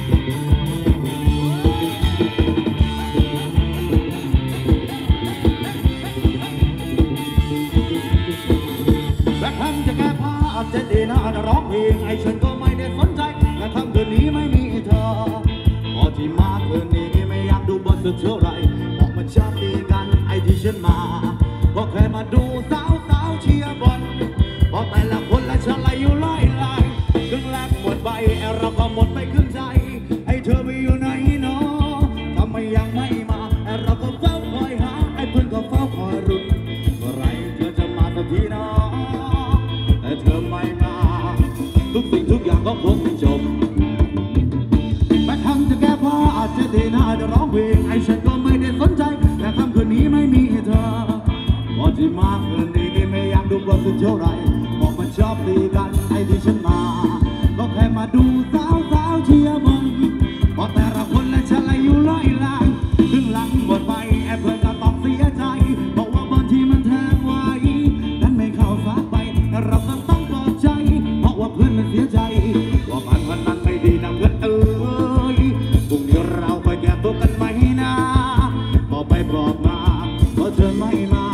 จะดีนะร้องเพลงไอ้ฉันก็ไม่ได้สนใจแต่ค่ำคืนนี้ไม่มีเธอพอที่มาคืนนี้ไม่อยากดูบอลสักเท่าไรออกมาชาตีกันไอ้ที่ฉันมาก็แค่มาดูสาวเชียร์บอลเพราะแต่ละคนละฉลายอยู่ลอยครึ่งแรกหมดไปเราก็หมดไปครึ่งใจไอ้เธอไปอยู่ไหนเนาะทำไมยังไม่มาเราก็เฝ้าคอยหาไอ้เพื่อนก็เฝ้าคอยรุ้นเมื่อไรเธอจะมาสักทีเนาะแต่เธอไม่มาทุกสิ่งทุกอย่างก็คงไม่จบแม้คำจะแก้ผ้าอาจจะดีน่าจะร้องเพลงไอ้ฉันก็ไม่ได้สนใจแต่ค่ำคืนนี้ไม่มีเธอพอที่มาคืนนี้ไม่อยากดูบอลสักเท่าไรบอกมันชอบตีกันไอ้ที่ฉันมาก็แค่มาดูสาวเชียร์บอลเพราะแต่ละคนและฉันละอยู่ลอยลางครึ่งหลังหมดไปไอ้เพื่อนก็ต้องเสียใจบอกว่าบอลที่มันแทงไว้นั้นไม่เข้าฝาไปเราก็ต้องปลอบใจเพราะว่าเพื่อนมันเสียใจว่ามันวันนั้นไม่ดีนะเพื่อนเอ้ยพรุ่งนี้เราไปแก้ตัวกันไหมนะบอกไปบอกมาเพราะเธอไม่มา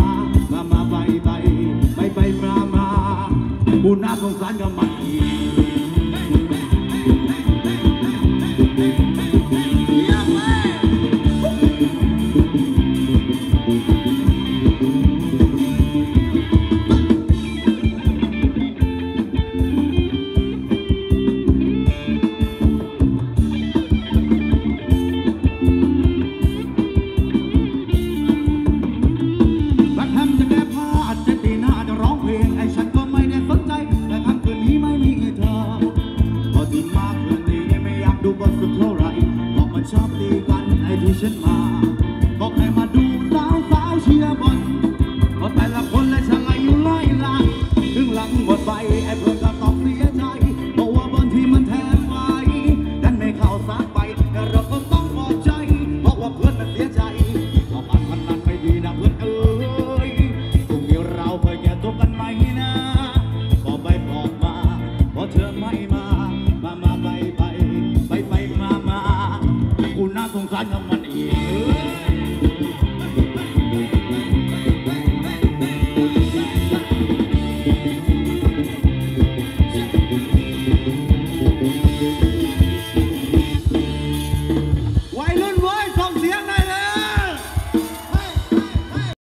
มาบุญน่าสงสารกับมันชอบตีกันไอ้ที่ฉันมาบอกให้มาดูสาวเชียร์บอล